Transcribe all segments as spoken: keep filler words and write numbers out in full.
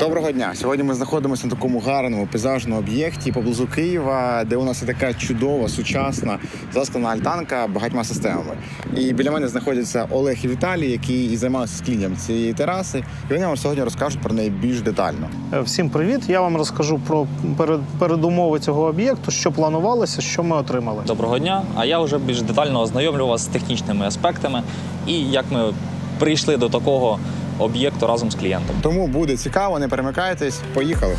Доброго дня! Сьогодні ми знаходимося на такому гарному пейзажному об'єкті поблизу Києва, де у нас є така чудова, сучасна, засклана альтанка багатьма системами. І біля мене знаходяться Олег і Віталій, які і займалися склінням цієї тераси, і вони вам сьогодні розкажуть про неї більш детально. Всім привіт! Я вам розкажу про передумови цього об'єкту, що планувалося, що ми отримали. Доброго дня! А я вже більш детально ознайомлю вас з технічними аспектами і як ми прийшли до такого об'єкту разом з клієнтом. Тому буде цікаво, не перемикайтесь, поїхали!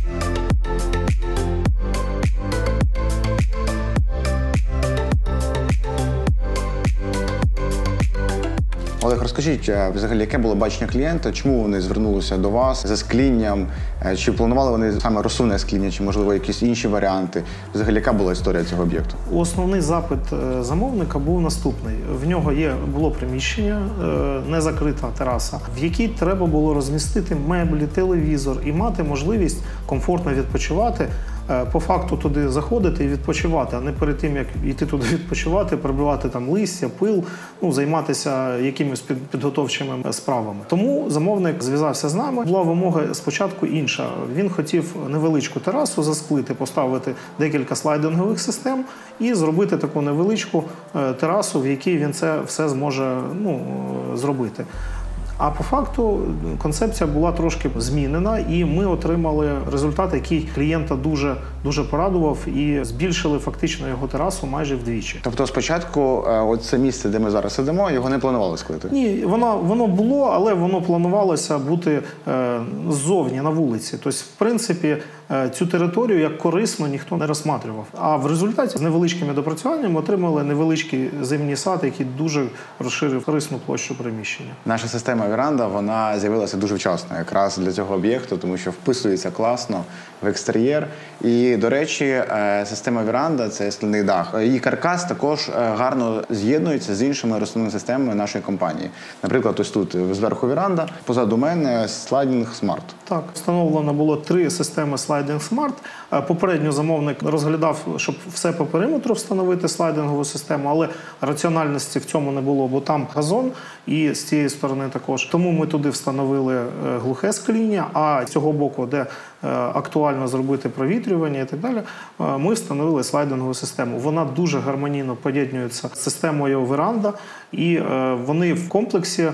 Олег, розкажіть, взагалі, яке було бачення клієнта, чому вони звернулися до вас за склінням, чи планували вони саме розсувне скління, чи, можливо, якісь інші варіанти? Взагалі, яка була історія цього об'єкту? Основний запит замовника був наступний. В нього є, було приміщення, незакрита тераса, в якій треба було розмістити меблі, телевізор і мати можливість комфортно відпочивати. По факту туди заходити і відпочивати, а не перед тим, як йти туди відпочивати, прибивати там листя, пил, ну, займатися якимись підготовчими справами. Тому замовник зв'язався з нами. Була вимога спочатку інша. Він хотів невеличку терасу засклити, поставити декілька слайдингових систем і зробити таку невеличку терасу, в якій він це все зможе, ну, зробити. А по факту концепція була трошки змінена, і ми отримали результат, який клієнта дуже, дуже порадував, і збільшили фактично його терасу майже вдвічі. Тобто спочатку от це місце, де ми зараз сидимо, його не планували склити? Ні, воно, воно було, але воно планувалося бути е, ззовні, на вулиці. Тобто, в принципі, е, цю територію як корисну ніхто не розсматривав. А в результаті з невеличкими допрацюваннями отримали невеличкий зимній сад, який дуже розширив корисну площу приміщення. Наша система веранда, вона з'явилася дуже вчасно, якраз для цього об'єкту, тому що вписується класно в екстер'єр. І, до речі, система веранда – це скляний дах. Її каркас також гарно з'єднується з іншими розсувними системами нашої компанії. Наприклад, ось тут зверху веранда, позаду мене Sliding Smart. Так, встановлено було три системи Sliding Smart. Попередньо замовник розглядав, щоб все по периметру встановити слайдингову систему, але раціональності в цьому не було, бо там газон і з цієї сторони також. Тому ми туди встановили глухе скління, а з цього боку, де актуально зробити провітрювання і так далі, ми встановили слайдингову систему. Вона дуже гармонійно поєднується з системою веранда, і вони в комплексі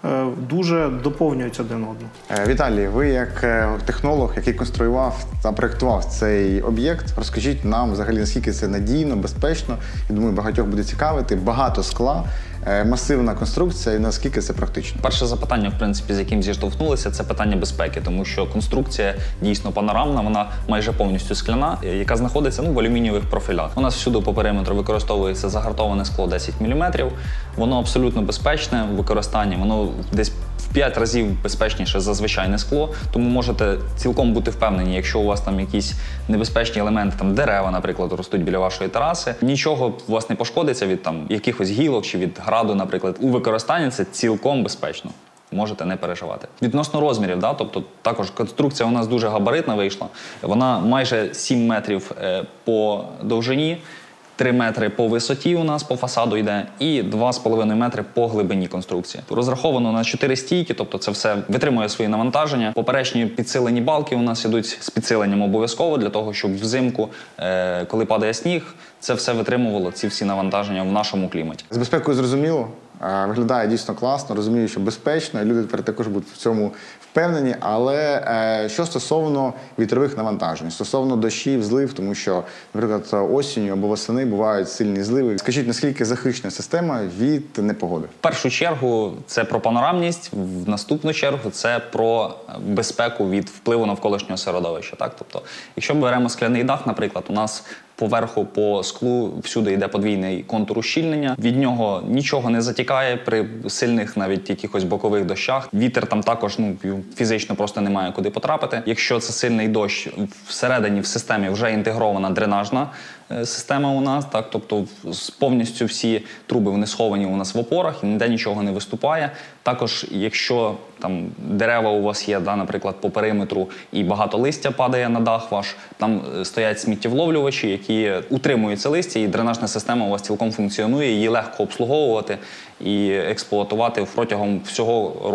дуже доповнюють один одного. Віталій, ви як технолог, який конструював та проєктував цей об'єкт, розкажіть нам взагалі, наскільки це надійно, безпечно, я думаю, багатьох буде цікавити, багато скла, масивна конструкція і наскільки це практично? Перше запитання, в принципі, з яким зіштовхнулися, це питання безпеки, тому що конструкція дійсно панорамна, вона майже повністю скляна, яка знаходиться, ну, в алюмінієвих профілях. У нас всюди по периметру використовується загартоване скло десять міліметрів, воно абсолютно безпечне в використанні, воно десь в п'ять разів безпечніше за звичайне скло, тому можете цілком бути впевнені, якщо у вас там якісь небезпечні елементи, там дерева, наприклад, ростуть біля вашої тераси, нічого у вас не пошкодиться від там якихось гілок чи від граду, наприклад. У використанні це цілком безпечно. Можете не переживати. Відносно розмірів, да, тобто також конструкція у нас дуже габаритна вийшла. Вона майже сім метрів е, по довжині, три метри по висоті у нас по фасаду йде і два з половиною метри по глибині конструкції. Розраховано на чотири стійки, тобто це все витримує свої навантаження. Поперечні підсилені балки у нас йдуть з підсиленням обов'язково для того, щоб взимку, е, коли падає сніг, це все витримувало, ці всі навантаження в нашому кліматі. З безпекою зрозуміло. Виглядає дійсно класно, розумію, що безпечно, і люди тепер також будуть в цьому впевнені. Але е, що стосовно вітрових навантажень, стосовно дощів, злив, тому що, наприклад, осінню або восени бувають сильні зливи. Скажіть, наскільки захищена система від непогоди? В першу чергу це про панорамність, в наступну чергу це про безпеку від впливу навколишнього середовища. Так? Тобто, якщо ми беремо скляний дах, наприклад, у нас поверху по склу всюди йде подвійний контур ущільнення. Від нього нічого не затікає при сильних навіть якихось бокових дощах. Вітер там також, ну, фізично просто немає куди потрапити. Якщо це сильний дощ, всередині в системі вже інтегрована дренажна система у нас, так, тобто повністю всі труби вони сховані у нас в опорах і ніде нічого не виступає. Також, якщо там дерева у вас є, да, наприклад, по периметру і багато листя падає на дах ваш, там стоять сміттєвловлювачі, які утримують це листя, і дренажна система у вас цілком функціонує, її легко обслуговувати і експлуатувати протягом всього року.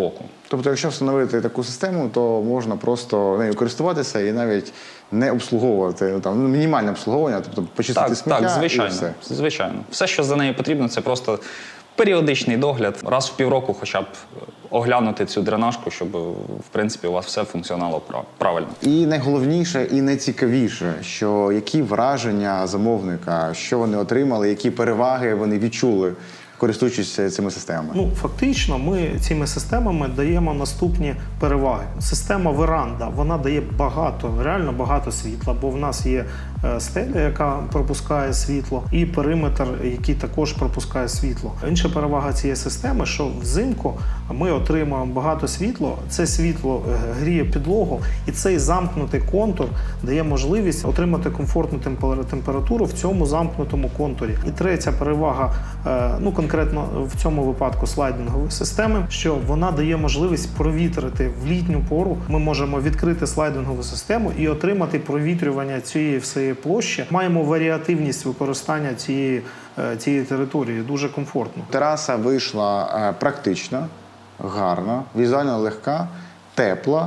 Тобто, якщо встановити таку систему, то можна просто нею користуватися і навіть не обслуговувати, ну, там, мінімальне обслуговування, тобто почистити Так, сміття так, звичайно, і все. звичайно. Все, що за нею потрібно, це просто періодичний догляд. Раз в півроку хоча б оглянути цю дренажку, щоб, в принципі, у вас все функціонало правильно. І найголовніше, і найцікавіше, що які враження замовника, що вони отримали, які переваги вони відчули, користуючись цими системами? Ну, фактично, ми цими системами даємо наступні переваги. Система веранда, вона дає багато, реально багато світла, бо в нас є стеля, яка пропускає світло, і периметр, який також пропускає світло. Інша перевага цієї системи, що взимку ми отримуємо багато світла, це світло гріє підлогу, і цей замкнутий контур дає можливість отримати комфортну температуру в цьому замкнутому контурі. І третя перевага, ну, конкретно в цьому випадку слайдингової системи, що вона дає можливість провітрити в літню пору. Ми можемо відкрити слайдингову систему і отримати провітрювання цієї всієї площі. Маємо варіативність використання цієї, цієї території, дуже комфортно. Тераса вийшла практична, гарна, візуально легка, тепла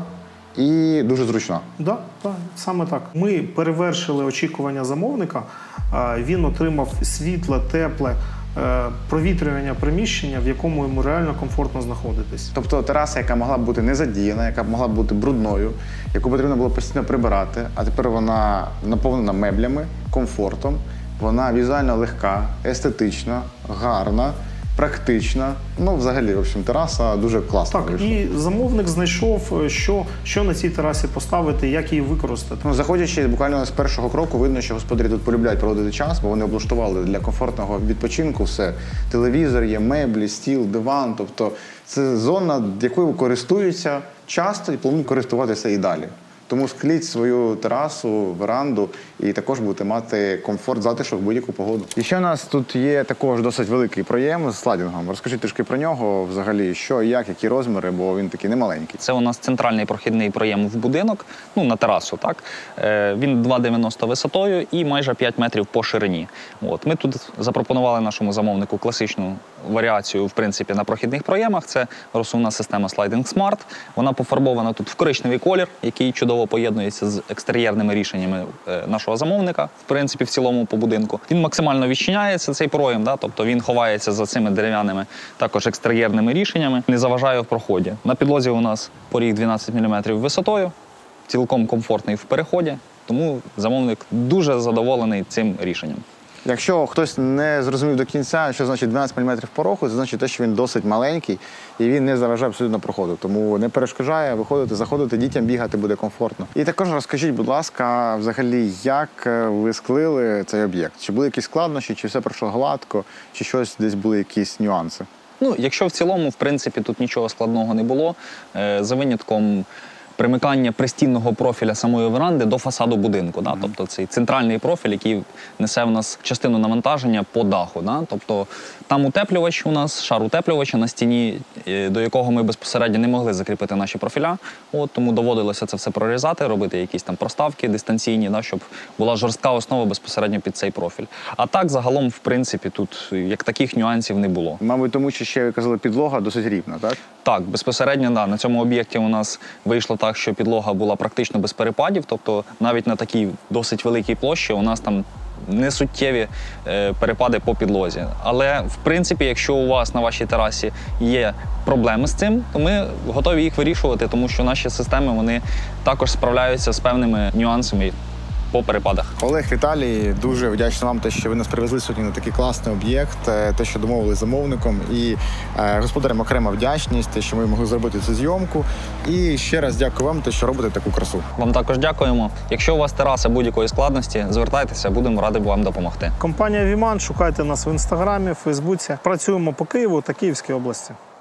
і дуже зручна. Так, да, да, саме так. Ми перевершили очікування замовника, він отримав світле, тепле, провітрювання приміщення, в якому йому реально комфортно знаходитись. Тобто тераса, яка могла б бути не задіяна, яка б могла б бути брудною, яку потрібно було постійно прибирати, а тепер вона наповнена меблями, комфортом, вона візуально легка, естетична, гарна, практична. Ну, взагалі, в общем, тераса дуже класна. Так, вийшла. І замовник знайшов, що, що на цій терасі поставити, як її використати. Ну, заходячи буквально з першого кроку, видно, що господарі тут полюбляють проводити час, бо вони облаштували для комфортного відпочинку все. Телевізор є, меблі, стіл, диван. Тобто це зона, якою користуються часто і планують користуватися і далі. Тому скліть свою терасу, веранду і також будете мати комфорт, затишок в будь-яку погоду. І ще у нас тут є також досить великий проєм з слайдингом. Розкажіть трішки про нього взагалі, що, як, які розміри, бо він такий немаленький. Це у нас центральний прохідний проєм в будинок, ну, на терасу, так. Він два дев'яносто висотою і майже п'ять метрів по ширині. От. Ми тут запропонували нашому замовнику класичну варіацію, в принципі, на прохідних проємах. Це розсувна система Sliding Smart. Вона пофарбована тут в коричневий колір, який чудово поєднується з екстер'єрними рішеннями нашого замовника, в принципі, в цілому по будинку. Він максимально відчиняється, цей проєм, да? Тобто він ховається за цими дерев'яними, також екстер'єрними рішеннями, не заважає в проході. На підлозі у нас поріг дванадцять міліметрів висотою, цілком комфортний в переході, тому замовник дуже задоволений цим рішенням. Якщо хтось не зрозумів до кінця, що значить дванадцять міліметрів порогу, це значить те, що він досить маленький і він не заважає абсолютно проходу. Тому не перешкоджає виходити, заходити, дітям бігати буде комфортно. І також розкажіть, будь ласка, взагалі, як ви склили цей об'єкт? Чи були якісь складнощі, чи все пройшло гладко, чи щось десь були якісь нюанси? Ну, якщо в цілому, в принципі, тут нічого складного не було, за винятком примикання пристінного профіля самої веранди до фасаду будинку. Да? Mm-hmm. Тобто цей центральний профіль, який несе в нас частину навантаження по даху. Да? Тобто там утеплювач у нас, шар утеплювача на стіні, до якого ми безпосередньо не могли закріпити наші профіля. От, тому доводилося це все прорізати, робити якісь там проставки дистанційні, да? Щоб була жорстка основа безпосередньо під цей профіль. А так, загалом, в принципі, тут як таких нюансів не було. Мабуть, тому що ще, ви казали, підлога досить рівна, так? Так, безпосередньо, да, на цьому об'єкті у нас вийшло так, що підлога була практично без перепадів, тобто навіть на такій досить великій площі у нас там несуттєві е, перепади по підлозі. Але, в принципі, якщо у вас на вашій терасі є проблеми з цим, то ми готові їх вирішувати, тому що наші системи, вони також справляються з певними нюансами по перепадах. Олег, Віталій, дуже вдячний вам, те, що ви нас привезли сьогодні на такий класний об'єкт, те, що домовили з замовником. І е, господарям окрема вдячність, те, що ми могли зробити цю зйомку. І ще раз дякую вам, те, що робите таку красу. Вам також дякуємо. Якщо у вас тераса будь-якої складності, звертайтеся, будемо раді вам допомогти. Компанія Віман, шукайте нас в Інстаграмі, в Фейсбуці. Працюємо по Києву та Київській області.